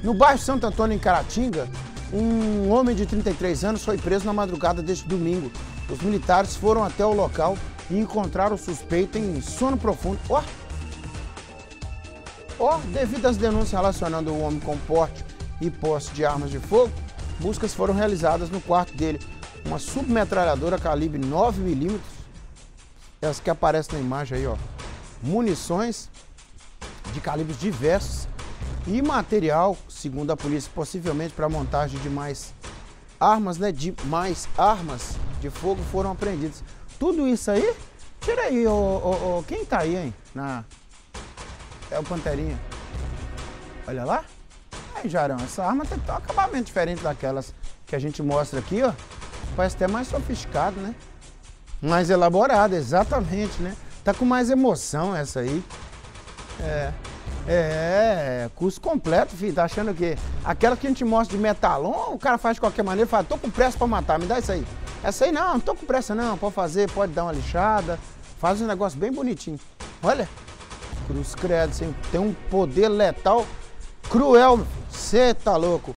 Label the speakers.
Speaker 1: No bairro Santo Antônio, em Caratinga, um homem de 33 anos foi preso na madrugada deste domingo. Os militares foram até o local e encontraram o suspeito em sono profundo. Devido às denúncias relacionando o homem com porte e posse de armas de fogo, buscas foram realizadas no quarto dele. Uma submetralhadora calibre 9mm, essa que aparece na imagem aí, ó. Munições de calibres diversos e material, segundo a polícia, possivelmente para montagem de mais armas, né? Mais armas de fogo foram apreendidas. Tudo isso aí? Tira aí, quem tá aí, hein? É o Panterinha. Olha lá. Aí, Jarão, essa arma tem um acabamento diferente daquelas que a gente mostra aqui, ó. Parece até mais sofisticado, né? Mais elaborado, exatamente, né? Tá com mais emoção essa aí. Curso completo, filho. Tá achando o quê? Aquela que a gente mostra de metalon, o cara faz de qualquer maneira, fala, tô com pressa pra matar, me dá isso aí. Essa aí não tô com pressa não, pode fazer, pode dar uma lixada. Faz um negócio bem bonitinho. Olha, cruz credo, tem um poder letal cruel, você tá louco.